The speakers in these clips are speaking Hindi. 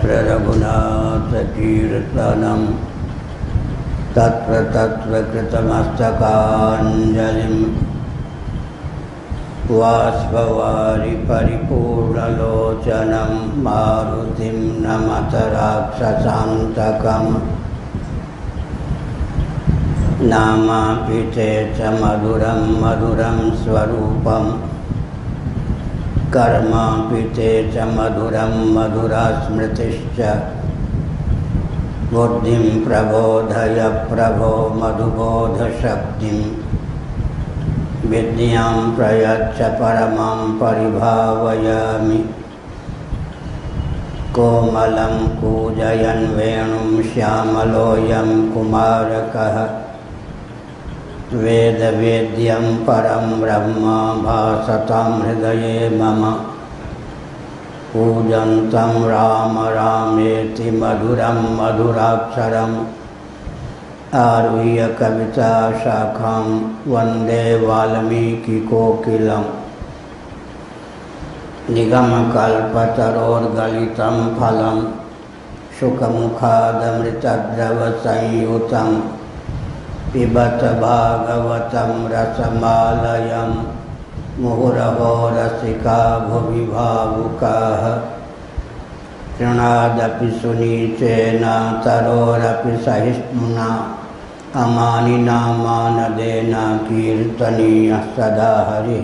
तत्र रघुनाथकीर्तनं तत्र तत्र कृतमस्तकाञ्जलिं वाष्पवारि परिपूर्णलोचनं मारुतिं नमत राक्षसान्तकम् नामापिते च मधुरं मधुरं स्वरूपं कर्मापिते च मधुरं मधुरा स्मृतिश्च बुद्धिं प्रबोधय प्रभो मधुबोधशक्तिं विद्यां प्रयच्छ परमां परिभावयामि कोमलं कूजयन् वेणुं श्यामलोऽयं कुमारकः वेदवेद्यं परं ब्रह्म भासतां हृदये मम पूजन्तं राम रामेति मधुरं मधुराक्षरम् आरुह्य कविता शाखां वन्दे वाल्मीकिकोकिलं निगमकल्पतरोर्गलितं फलं शुकमुखादमृतद्रवसंयुतं पिबत भागवतं रसमालयं मुहुरहो रसिका भुवि भावुकाः तृणादपि सुनीचेन तरोरपि सहिष्णुना अमानिना मानदेन कीर्तनीयः सदा हरिः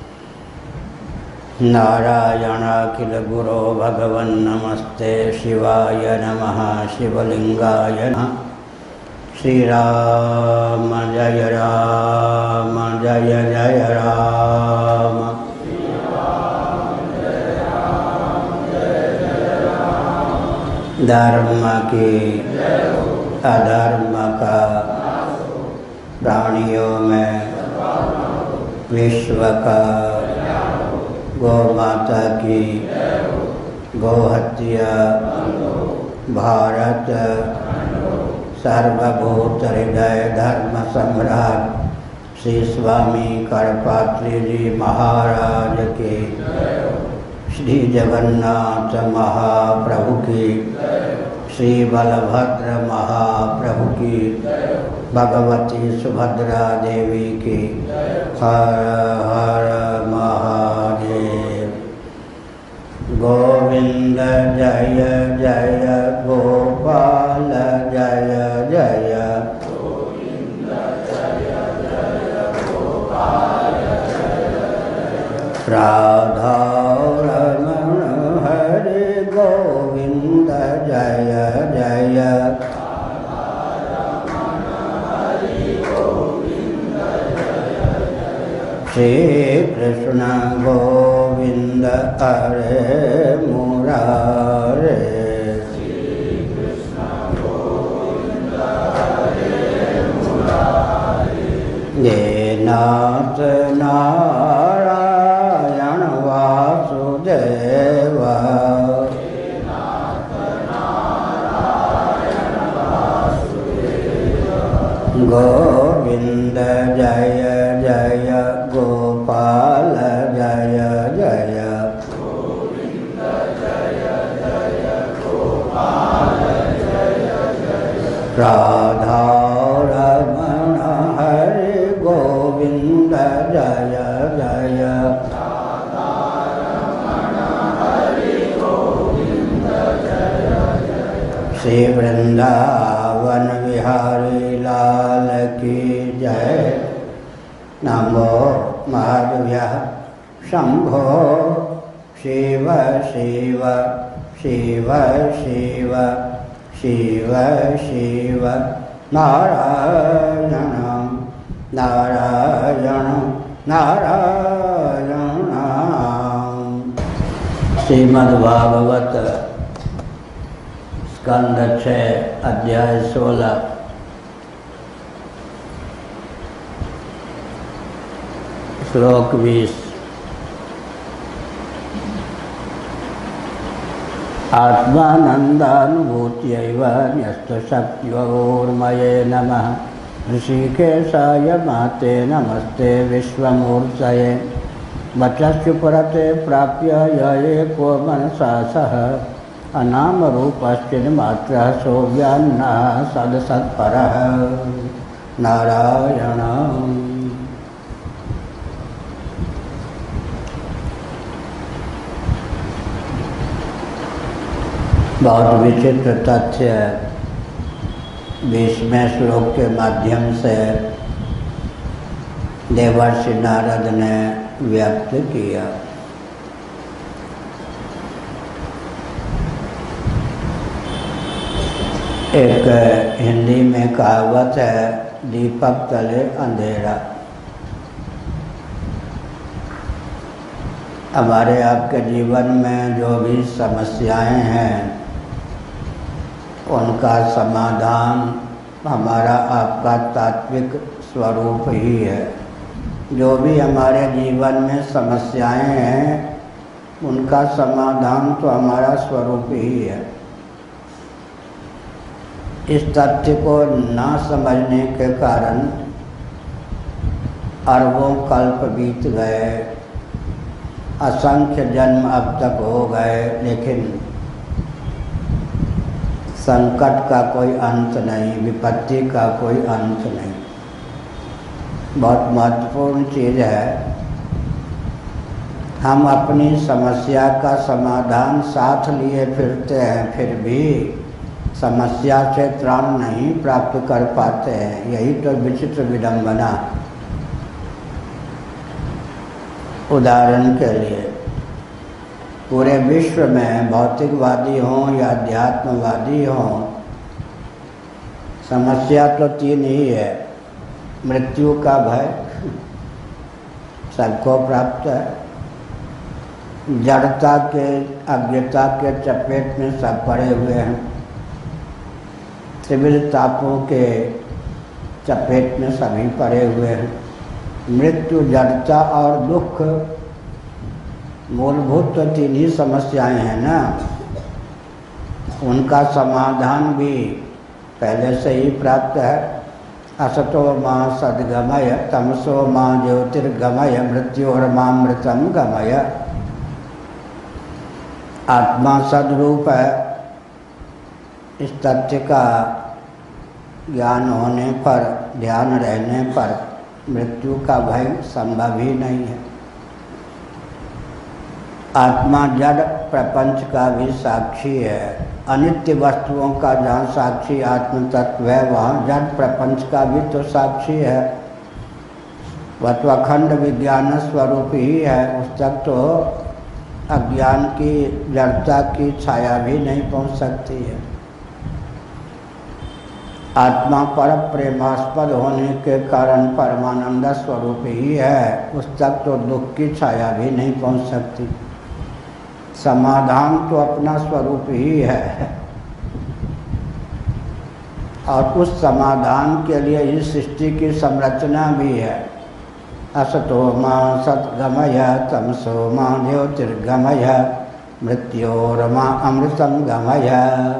नारायणाखिल गुरो भगवन्नमस्ते शिवाय नमः शिवलिंगाय नमः श्रीराम जय राम जय जय राम धर्म की अधर्म का प्राणियों में विश्व का गौ माता की गोहत्या भारत सर्वभूत हृदय धर्म सम्राट श्री स्वामी करपात्री जी महाराज के श्री जगन्नाथ महाप्रभु की श्री बलभद्र महाप्रभु की भगवती सुभद्रा देवी की हर हर महादेव। गोविंद जय जय गोपाल जय जय गोविंद जय जय गोपाल जय राधा रमण हरे गोविंद जय जय श्री कृष्ण गोविंद हरे मुरारे श्री कृष्ण गोविंद हरे मुरारे ये नाथ नारायण वासुदेव गोविंद जय जय गोपाल जय जय गोविंद जय जय गोपाल जय जय राधा रमण हरे गोविंद जय जय राधा रमण हरे गोविंद जय जय श्री वृंदावन विहारी लाल की जय। नमो महादेव्यः शंभो शिव शिव शिव शिव शिव शिव नारायण नारायण नारायण। श्रीमद्भागवत स्कंद 6 अध्याय 16 श्लोक 20। आत्मानन्दानुभूत्यैव न्यस्तशक्त्योर्मये नमः ऋषिकेशाय महते नमस्ते विश्वमूर्तये वचश्चुपरते प्राप्य य एको मनसा सह अनाम रूपश्चिन्मात्रः सोऽव्यान्नः सदसत्परः नारायण। बहुत विचित्र तथ्य 20वें श्लोक के माध्यम से देवर्षि नारद ने व्यक्त किया। एक हिंदी में कहावत है, दीपक तले अंधेरा। हमारे आपके जीवन में जो भी समस्याएं हैं उनका समाधान हमारा आपका तात्विक स्वरूप ही है। जो भी हमारे जीवन में समस्याएं हैं उनका समाधान तो हमारा स्वरूप ही है। इस तथ्य को ना समझने के कारण अरबों कल्प बीत गए, असंख्य जन्म अब तक हो गए, लेकिन संकट का कोई अंत नहीं, विपत्ति का कोई अंत नहीं। बहुत महत्वपूर्ण चीज़ है, हम अपनी समस्या का समाधान साथ लिए फिरते हैं, फिर भी समस्या से त्राण नहीं प्राप्त कर पाते हैं। यही तो विचित्र विडंबना। उदाहरण के लिए पूरे विश्व में भौतिकवादी हों या अध्यात्मवादी हों, समस्या तो तीन ही है। मृत्यु का भय सबको प्राप्त है, जड़ता के अज्ञता के चपेट में सब पड़े हुए हैं, त्रिविध तापों के चपेट में सभी पड़े हुए हैं। मृत्यु, जड़ता और दुख मूलभूत तो तीन ही समस्याएं हैं ना। उनका समाधान भी पहले से ही प्राप्त है। असतो मां सद्गमय तमसो मां ज्योतिर्गमय मृत्योर्मामृतम गमय। आत्मा सद्रूप है। इस तथ्य का ज्ञान होने पर, ध्यान रहने पर मृत्यु का भय संभव ही नहीं है। आत्मा जड़ प्रपंच का भी साक्षी है। अनित्य वस्तुओं का जहाँ साक्षी आत्म तत्व है, वहाँ जड़ प्रपंच का भी तो साक्षी है। वह तो अखंड विज्ञान स्वरूप ही है। उस तक तो अज्ञान की जड़ता की छाया भी नहीं पहुँच सकती है। आत्मा पर प्रेमास्पद होने के कारण परमानंद स्वरूप ही है। उस तक तो दुख की छाया भी नहीं पहुँच सकती। समाधान तो अपना स्वरूप ही है, और उस समाधान के लिए इस सृष्टि की संरचना भी है। असतो मां सद्गमय तमसो मां ज्योतिर्गमय मृत्योर्मां अमृतम गमय।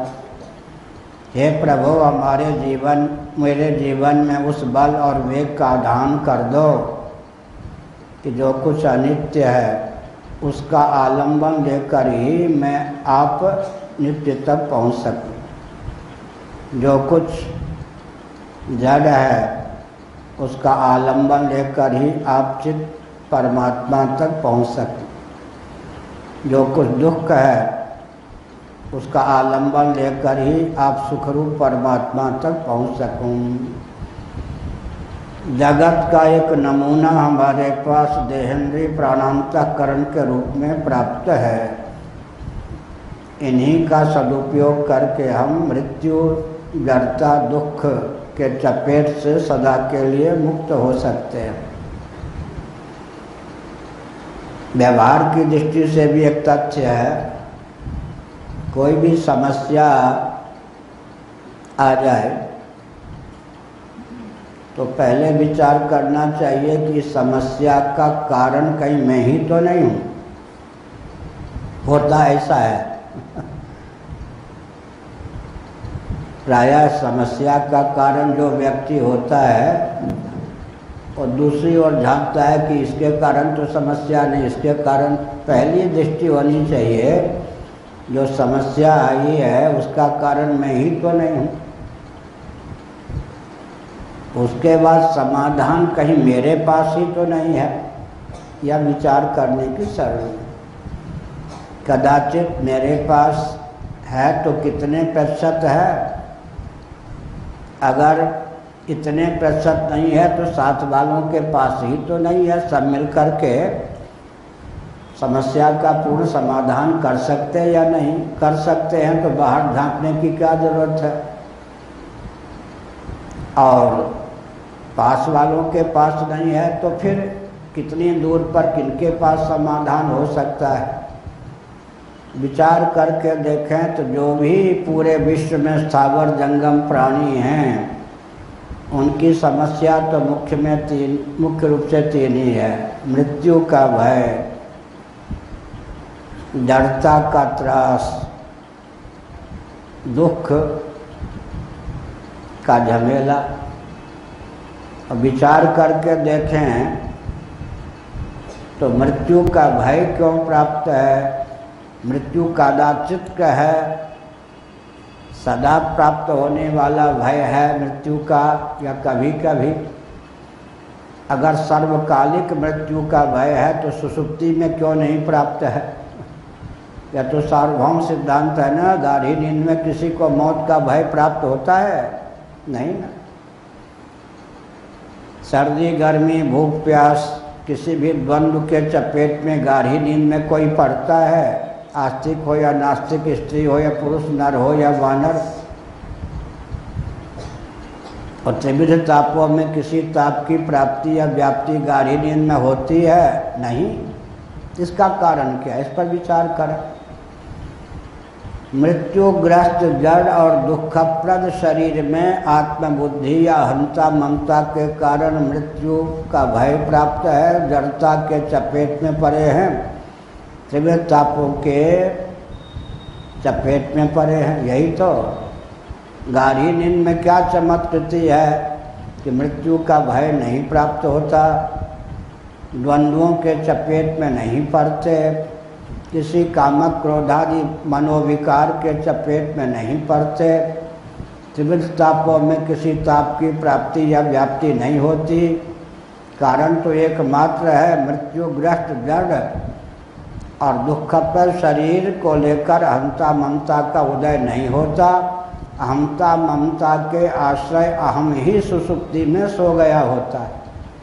हे प्रभु, हमारे जीवन, मेरे जीवन में उस बल और वेग का दान कर दो कि जो कुछ अनित्य है उसका आलंबन लेकर ही मैं आप नित्य तक पहुंच सकूं। जो कुछ जड़ है उसका आलंबन लेकर ही आप चित परमात्मा तक पहुंच सकें। जो कुछ दुख है उसका आलंबन लेकर ही आप सुखरूप परमात्मा तक पहुंच सकूं। जगत का एक नमूना हमारे पास देहेंद्रीय प्राणांतकरण के रूप में प्राप्त है। इन्हीं का सदुपयोग करके हम मृत्यु, जड़ता, दुख के चपेट से सदा के लिए मुक्त हो सकते हैं। व्यवहार की दृष्टि से भी एक तथ्य है, कोई भी समस्या आ जाए तो पहले विचार करना चाहिए कि समस्या का कारण कहीं मैं ही तो नहीं हूँ। होता ऐसा है प्रायः समस्या का कारण जो व्यक्ति होता है और दूसरी ओर झांकता है कि इसके कारण तो समस्या नहीं, इसके कारण। पहली दृष्टि होनी चाहिए जो समस्या आई है उसका कारण मैं ही तो नहीं हूँ। उसके बाद समाधान कहीं मेरे पास ही तो नहीं है, या विचार करने की जरूरत है। कदाचित मेरे पास है तो कितने प्रतिशत है? अगर इतने प्रतिशत नहीं है तो साथ वालों के पास ही तो नहीं है। सब मिल कर के समस्या का पूर्ण समाधान कर सकते हैं या नहीं कर सकते हैं, तो बाहर झांकने की क्या जरूरत है? और पास वालों के पास नहीं है तो फिर कितनी दूर पर किनके पास समाधान हो सकता है? विचार करके देखें तो जो भी पूरे विश्व में स्थावर जंगम प्राणी हैं उनकी समस्या तो मुख्य रूप से तीन ही है। मृत्यु का भय, जड़ता का त्रास, दुख का झमेला। अब विचार करके देखें तो मृत्यु का भय क्यों प्राप्त है? मृत्यु कदाचित है, सदा प्राप्त होने वाला भय है मृत्यु का, या कभी कभी? अगर सर्वकालिक मृत्यु का भय है तो सुषुप्ति में क्यों नहीं प्राप्त है? यह तो सार्वभौम सिद्धांत है ना। गाढ़ी नींद में किसी को मौत का भय प्राप्त होता है? नहीं ना। सर्दी गर्मी भूख प्यास किसी भी द्वंद्व के चपेट में गाढ़ी नींद में कोई पड़ता है? आस्तिक हो या नास्तिक, स्त्री हो या पुरुष, नर हो या वानर। और त्रिविध तापों में किसी ताप की प्राप्ति या व्याप्ति गाढ़ी नींद में होती है? नहीं। इसका कारण क्या है? इस पर विचार करें। मृत्युग्रस्त जड़ और दुखप्रद शरीर में आत्मबुद्धि या अहंता ममता के कारण मृत्यु का भय प्राप्त है, जड़ता के चपेट में पड़े हैं, त्रिविध तापों के चपेट में पड़े हैं। यही तो गाढ़ी नींद में क्या चमत्कृति है कि मृत्यु का भय नहीं प्राप्त होता, द्वंद्वों के चपेट में नहीं पड़ते, किसी कामक क्रोधादि मनोविकार के चपेट में नहीं पड़ते, त्रिविध तापों में किसी ताप की प्राप्ति या व्याप्ति नहीं होती। कारण तो एकमात्र है, मृत्युग्रस्त जड़ और दुखप्रद शरीर को लेकर अहंता ममता का उदय नहीं होता। अहंता ममता के आश्रय अहम ही सुषुप्ति में सो गया होता है।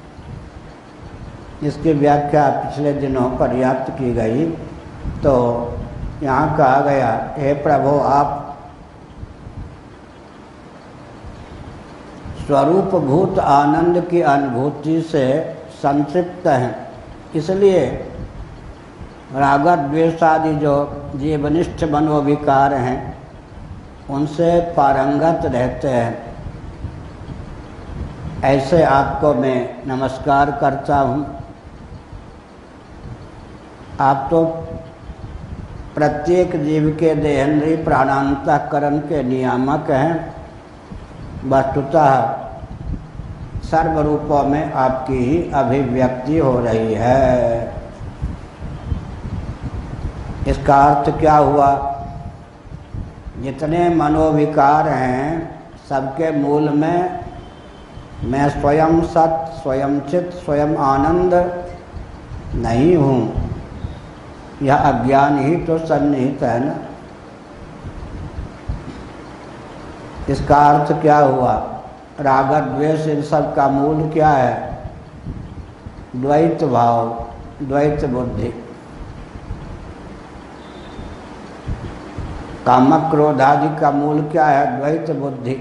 इसकी व्याख्या पिछले दिनों पर्याप्त की गई। तो यहाँ कहा गया, हे प्रभु आप स्वरूप भूत आनंद की अनुभूति से संतृप्त हैं, इसलिए राग द्वेष आदि जो जीवनिष्ठ मनोविकार हैं उनसे पारंगत रहते हैं। ऐसे आपको मैं नमस्कार करता हूँ। आप तो प्रत्येक जीव के देहेंद्रीय प्राणांतःकरण के नियामक हैं। वस्तुतः सर्वरूपों में आपकी ही अभिव्यक्ति हो रही है। इसका अर्थ क्या हुआ? जितने मनोविकार हैं सबके मूल में मैं स्वयं सत, स्वयं चित, स्वयं आनंद नहीं हूँ। यह अज्ञान ही तो सन्निहित है ना। इसका अर्थ क्या हुआ? राग द्वेष इन सब का मूल क्या है? द्वैत भाव, द्वैत बुद्धि। कामक क्रोध आदि का मूल क्या है? द्वैत बुद्धि।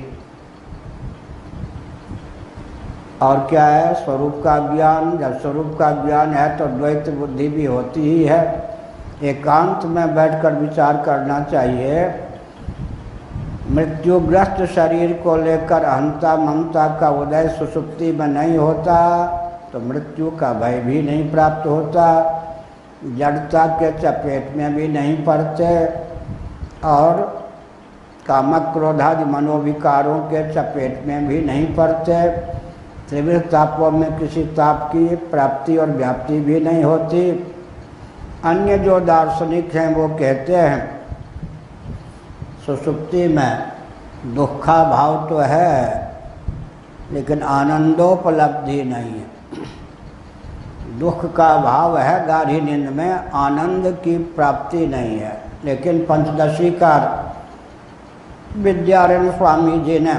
और क्या है? स्वरूप का ज्ञान। जब स्वरूप का ज्ञान है तो द्वैत बुद्धि भी होती ही है। एकांत में बैठकर विचार करना चाहिए। मृत्युग्रस्त शरीर को लेकर अहंता ममता का उदय सुषुप्ति में नहीं होता तो मृत्यु का भय भी नहीं प्राप्त होता, जड़ता के चपेट में भी नहीं पड़ते और कामक क्रोधादि मनोविकारों के चपेट में भी नहीं पड़ते। त्रिविध तापों में किसी ताप की प्राप्ति और व्याप्ति भी नहीं होती। अन्य जो दार्शनिक हैं वो कहते हैं सुषुप्ति में दुखा भाव तो है, लेकिन आनंदोपलब्धि नहीं है। दुख का भाव है गाढ़ी नींद में, आनंद की प्राप्ति नहीं है। लेकिन पंचदशीकार विद्यारण्य स्वामी जी ने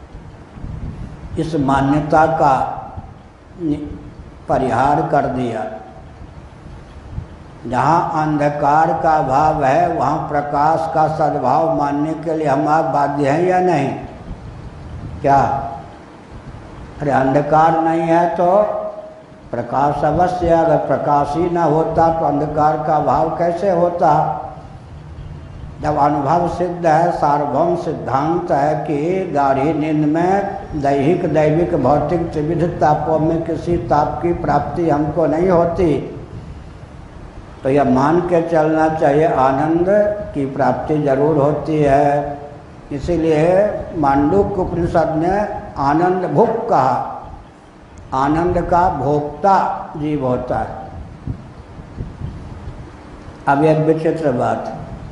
इस मान्यता का परिहार कर दिया। जहाँ अंधकार का भाव है वहाँ प्रकाश का सद्भाव मानने के लिए हम आप बाध्य हैं या नहीं? क्या? अरे अंधकार नहीं है तो प्रकाश अवश्य। अगर प्रकाश ही न होता तो अंधकार का भाव कैसे होता? जब अनुभव सिद्ध है, सार्वभौम सिद्धांत है कि गाढ़ी नींद में दैहिक दैविक भौतिक त्रिविध तापों में किसी ताप की प्राप्ति हमको नहीं होती, तो यह मान के चलना चाहिए आनंद की प्राप्ति जरूर होती है। इसीलिए मांडूक्य उपनिषद ने आनंद भुक कहा। आनंद का भोक्ता जीव होता है। अब एक विचित्र बात,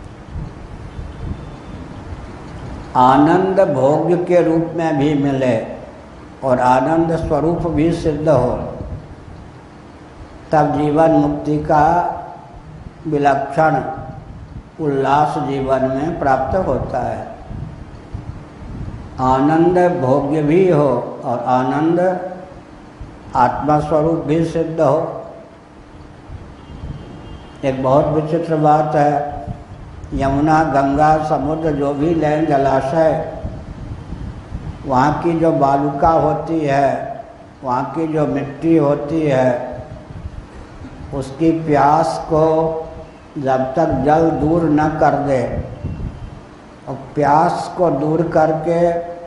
आनंद भोग्य के रूप में भी मिले और आनंद स्वरूप भी सिद्ध हो, तब जीवन मुक्ति का विलक्षण उल्लास जीवन में प्राप्त होता है। आनंद भोग्य भी हो और आनंद आत्मा स्वरूप भी सिद्ध हो। एक बहुत विचित्र बात है, यमुना गंगा समुद्र जो भी लेन जलाशय, वहाँ की जो बालुका होती है, वहाँ की जो मिट्टी होती है, उसकी प्यास को जब तक जल दूर न कर दे, और प्यास को दूर करके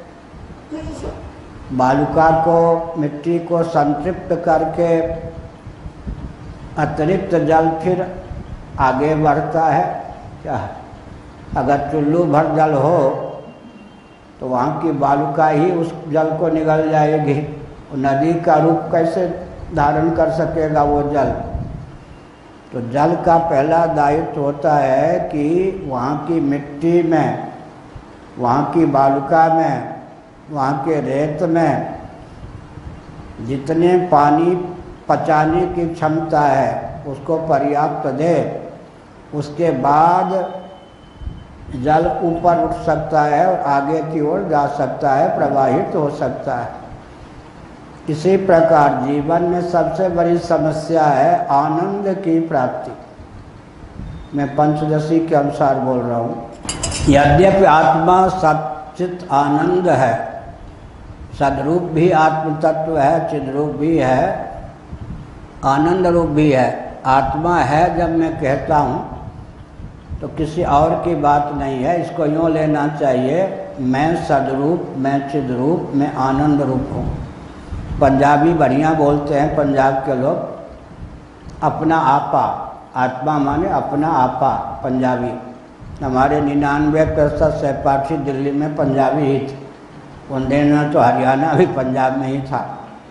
बालुका को मिट्टी को संतृप्त करके अतिरिक्त जल फिर आगे बढ़ता है। क्या? अगर चुल्लू भर जल हो तो वहाँ की बालुका ही उस जल को निगल जाएगी। नदी का रूप कैसे धारण कर सकेगा वो जल? तो जल का पहला दायित्व होता है कि वहाँ की मिट्टी में, वहाँ की बालुका में, वहाँ के रेत में जितने पानी पचाने की क्षमता है उसको पर्याप्त दे, उसके बाद जल ऊपर उठ सकता है और आगे की ओर जा सकता है, प्रवाहित हो सकता है। इसी प्रकार जीवन में सबसे बड़ी समस्या है आनंद की प्राप्ति। मैं पंचदशी के अनुसार बोल रहा हूँ। यद्यपि आत्मा सच्चित आनंद है, सदरूप भी आत्म तत्व है, चिद्रूप भी है, आनंद रूप भी है। आत्मा है जब मैं कहता हूँ तो किसी और की बात नहीं है, इसको यूँ लेना चाहिए, मैं सदरूप, मैं चिद्रूप, मैं आनंद रूप हूँ। पंजाबी बढ़िया बोलते हैं पंजाब के लोग, अपना आपा, आत्मा माने अपना आपा पंजाबी। हमारे 99% सहपाठी दिल्ली में पंजाबी ही थे, उन दिनों तो हरियाणा भी पंजाब में ही था।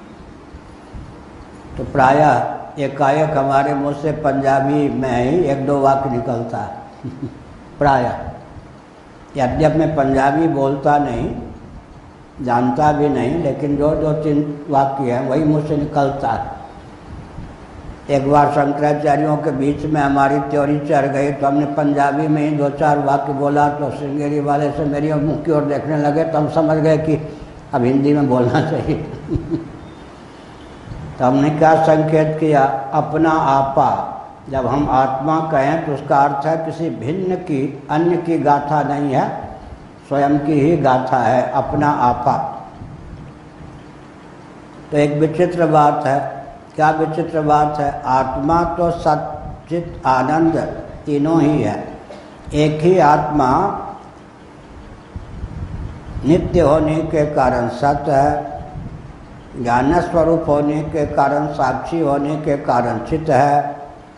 तो प्रायः एकाएक हमारे मुँह से पंजाबी में ही एक दो वाक्य निकलता है प्रायः। यद्यपि मैं पंजाबी बोलता नहीं, जानता भी नहीं, लेकिन जो दो तीन वाक्य हैं वही मुँह से निकलता है। एक बार शंकराचार्यों के बीच में हमारी त्योरी चढ़ गई तो हमने पंजाबी में ही दो चार वाक्य बोला, तो श्रृंगेरी वाले से मेरी मुँह की ओर देखने लगे, तो हम समझ गए कि अब हिंदी में बोलना चाहिए तो हमने क्या संकेत किया, अपना आपा। जब हम आत्मा कहें तो उसका अर्थ है किसी भिन्न की, अन्य की गाथा नहीं है, स्वयं की ही गाथा है, अपना आपा। तो एक विचित्र बात है। क्या विचित्र बात है? आत्मा तो सच्चित आनंद तीनों ही है। एक ही आत्मा नित्य होने के कारण सत्य है, ज्ञान स्वरूप होने के कारण, साक्षी होने के कारण चित्त है,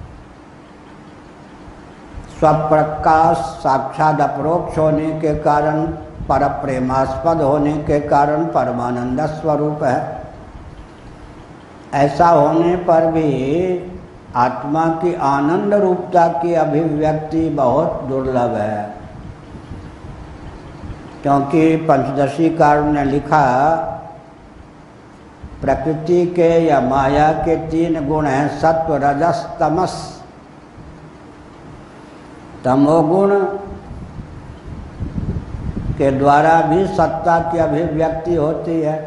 स्वप्रकाश साक्षात अपरोक्ष होने के कारण, पर प्रेमास्पद होने के कारण परमानंद स्वरूप है। ऐसा होने पर भी आत्मा की आनंद रूपता की अभिव्यक्ति बहुत दुर्लभ है। क्योंकि पंचदशी कार ने लिखा प्रकृति के या माया के 3 गुण हैं, सत्व रजस तमस। तमोगुण के द्वारा भी सत्ता की अभिव्यक्ति होती है।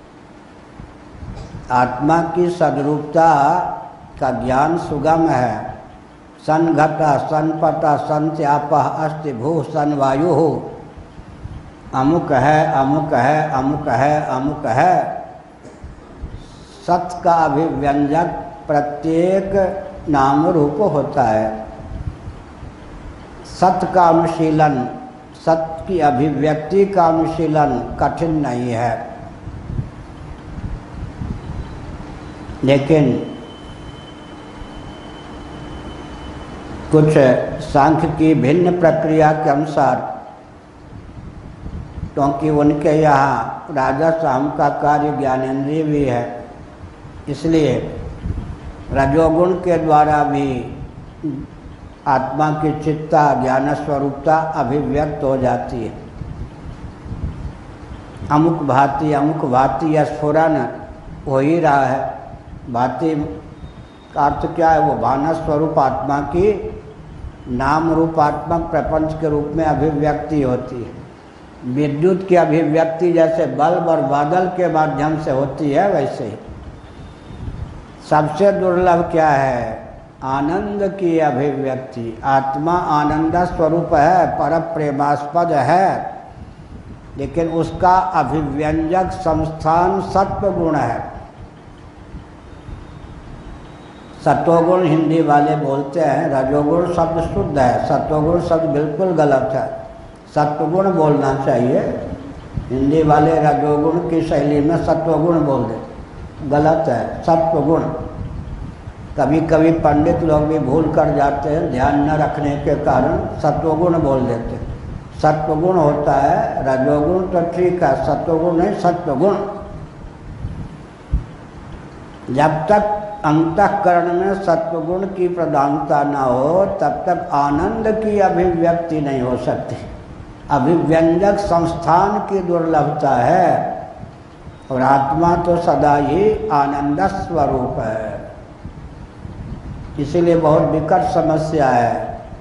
आत्मा की सद्रूपता का ज्ञान सुगम है। सन घटा सन पटा सन त्यापः अस्ति भू सन वायु, अमुक है अमुक है अमुक है अमुक है। सत का अभिव्यंजक प्रत्येक नाम रूप होता है। सत का अनुशीलन, सत्य की अभिव्यक्ति का अनुशीलन कठिन नहीं है, लेकिन कुछ सांख्य की भिन्न प्रक्रिया के अनुसार, क्योंकि उनके यहाँ राजस अहम का कार्य ज्ञानेंद्रिय भी है, इसलिए रजोगुण के द्वारा भी आत्मा की चित्ता ज्ञान स्वरूपता अभिव्यक्त हो जाती है। अमुक भांति या स्फुरन हो ही रहा है। भांति का अर्थ क्या है? वो भान स्वरूप आत्मा की नाम रूपात्मक प्रपंच के रूप में अभिव्यक्ति होती है। विद्युत की अभिव्यक्ति जैसे बल्ब और बादल के माध्यम से होती है, वैसे ही सबसे दुर्लभ क्या है? आनंद की अभिव्यक्ति। आत्मा आनंद स्वरूप है, पर प्रेमास्पद है, लेकिन उसका अभिव्यंजक संस्थान सत्व गुण है। सत्वगुण हिंदी वाले बोलते हैं, रजोगुण शब्द शुद्ध है, सत्वगुण शब्द बिल्कुल गलत है। सत्वगुण बोलना चाहिए। हिंदी वाले रजोगुण की शैली में सत्वगुण बोल देते, गलत है, सत्वगुण। कभी कभी पंडित लोग भी भूल कर जाते हैं, ध्यान न रखने के कारण सत्वगुण बोल देते हैं। सत्वगुण होता है, रजोगुण तो ठीक है, सत्वगुण नहीं, सत्वगुण। जब तक अंतःकरण में सत्वगुण की प्रधानता न हो, तब तक आनंद की अभिव्यक्ति नहीं हो सकती। अभिव्यंजक संस्थान की दुर्लभता है, और आत्मा तो सदा ही आनंद स्वरूप है। इसीलिए बहुत विकट समस्या है।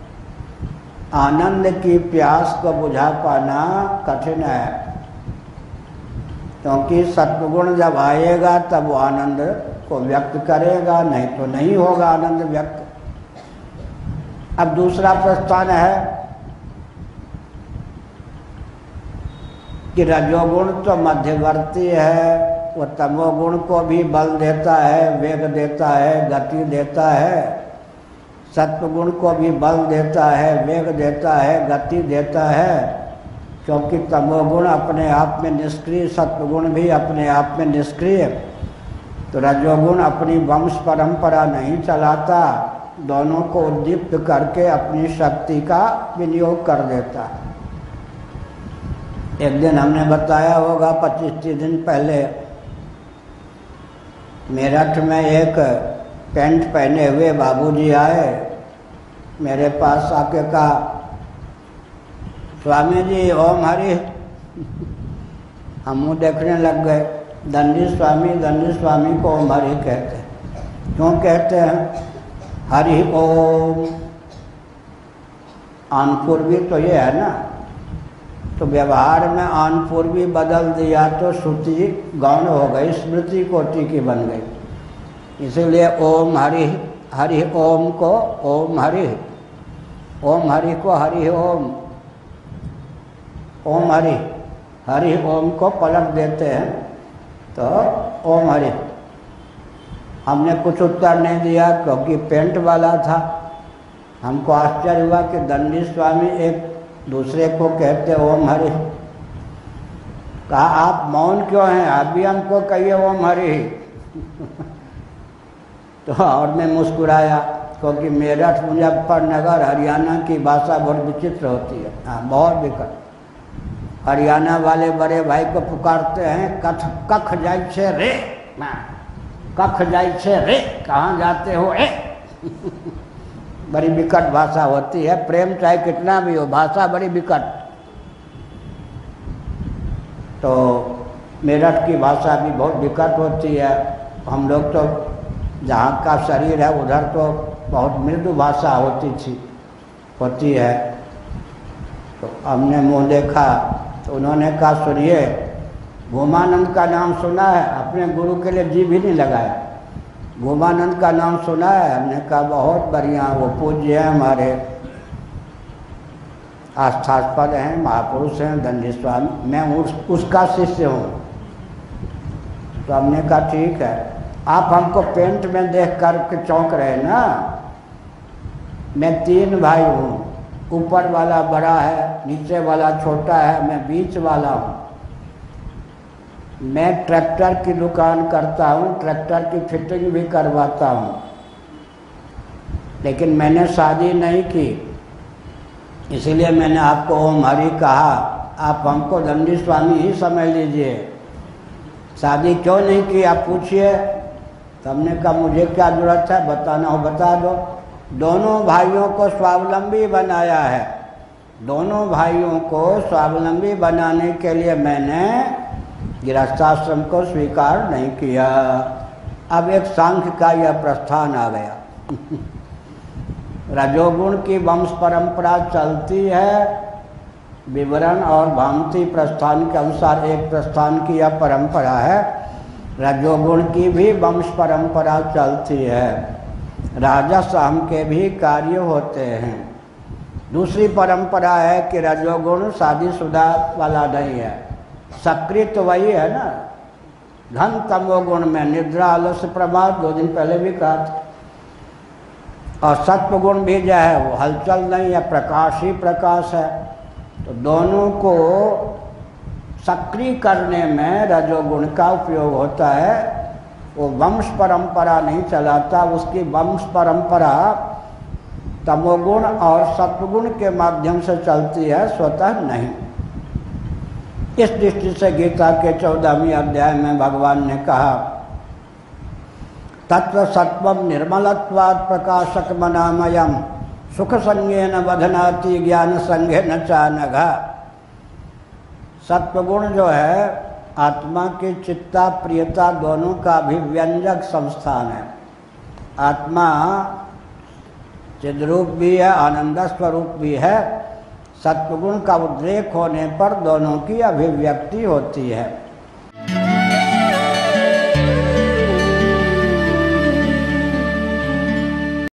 आनंद की प्यास को बुझा पाना कठिन है, क्योंकि सत्वगुण जब आएगा तब वो आनंद को व्यक्त करेगा, नहीं तो नहीं होगा आनंद व्यक्त। अब दूसरा प्रस्थान है कि रजोगुण तो मध्यवर्ती है, वो तमोगुण को भी बल देता है, वेग देता है, गति देता है। सत्वगुण को भी बल देता है, वेग देता है, गति देता है, क्योंकि तमोगुण अपने आप में निष्क्रिय, सत्वगुण भी अपने आप में निष्क्रिय। तो रजोगुण अपनी वंश परंपरा नहीं चलाता, दोनों को उद्दीप्त करके अपनी शक्ति का विनियोग कर देता है। एक दिन हमने बताया होगा 25-30 दिन पहले, मेरठ में एक पेंट पहने हुए बाबूजी आए, मेरे पास आके कहा, स्वामी जी ओम हरि। हम मुँह देखने लग गए। दंडी स्वामी को ओम हरि कहते हैं। क्यों कहते हैं? हरि ओम। आनपूर्वी तो ये है ना, तो व्यवहार में आनपूर्वी बदल दिया तो श्रुति गौण हो गई, स्मृति कोटि की बन गई। इसीलिए ओम हरि, हरि ओम को ओम हरि, ओम हरि को हरि ओम, ओम हरि, हरि ओम को पलट देते हैं तो ओम हरि। हमने कुछ उत्तर नहीं दिया क्योंकि पेंट वाला था। हमको आश्चर्य हुआ कि दंडी स्वामी एक दूसरे को कहते ओम हरि। कहा आप मौन क्यों हैं, आप भी हमको कहिए ओम हरि। तो और मैं मुस्कुराया, क्योंकि मेरठ मुजफ्फरनगर हरियाणा की भाषा बहुत विचित्र होती है। हाँ, बहुत विकट। हरियाणा वाले बड़े भाई को पुकारते हैं कख जाय छे रे, कख जाय छे रे, कहाँ जाते हो ए। बड़ी विकट भाषा होती है। प्रेम चाहे कितना भी हो, भाषा बड़ी विकट। तो मेरठ की भाषा भी बहुत विकट होती है। हम लोग तो जहाँ का शरीर है उधर तो बहुत मृदु भाषा होती है। तो हमने मुँह देखा तो उन्होंने कहा सुनिए, भूमानंद का नाम सुना है? अपने गुरु के लिए जी भी नहीं लगाया। भूमानंद का नाम सुना है? हमने कहा बहुत बढ़िया, वो पूज्य हैं, हमारे आस्थास्पद हैं, महापुरुष हैं, दंडी स्वामी, मैं उसका शिष्य हूँ। तो हमने कहा ठीक है, आप हमको पेंट में देख कर के चौंक रहे ना। मैं 3 भाई हूँ, ऊपर वाला बड़ा है, नीचे वाला छोटा है, मैं बीच वाला हूँ। मैं ट्रैक्टर की दुकान करता हूँ, ट्रैक्टर की फिटिंग भी करवाता हूँ, लेकिन मैंने शादी नहीं की, इसीलिए मैंने आपको ओम हरि कहा। आप हमको दंडी स्वामी ही समझ लीजिए। शादी क्यों नहीं की आप पूछिए। तो हमने कहा मुझे क्या जरूरत है, बताना हो बता दो। दोनों भाइयों को स्वावलंबी बनाया है। दोनों भाइयों को स्वावलंबी बनाने के लिए मैंने गृहस्थाश्रम को स्वीकार नहीं किया। अब एक सांख्य का यह प्रस्थान आ गया। रजोगुण की वंश परंपरा चलती है, विवरण और भामती प्रस्थान के अनुसार एक प्रस्थान की यह परंपरा है। रजोगुण की भी वंश परंपरा चलती है, राजस अहम के भी कार्य होते हैं। दूसरी परंपरा है कि रजोगुण शादीशुदा वाला नहीं है, सकृत वही है ना। धन तमोगुण में निद्रा आलस्य प्रमाद 2 दिन पहले भी कहा था। और सत्वगुण भी जो है वो हलचल नहीं है, प्रकाश ही प्रकाश है। तो दोनों को सक्रिय करने में रजोगुण का उपयोग होता है। वो वंश परंपरा नहीं चलाता, उसकी वंश परंपरा तमोगुण और सत्वगुण के माध्यम से चलती है, स्वतः नहीं। इस दृष्टि से गीता के 14वें अध्याय में भगवान ने कहा, तत्व सत्वम निर्मलत्वात् प्रकाशक मनामयम सुख संज्ञेन वधनाति ज्ञान संघे न चानघा। सत्वगुण जो है आत्मा की चित्ता प्रियता दोनों का अभिव्यंजक संस्थान है। आत्मा चिद्रूप भी है, आनंद स्वरूप भी है। सत्वगुण का उद्रेक होने पर दोनों की अभिव्यक्ति होती है।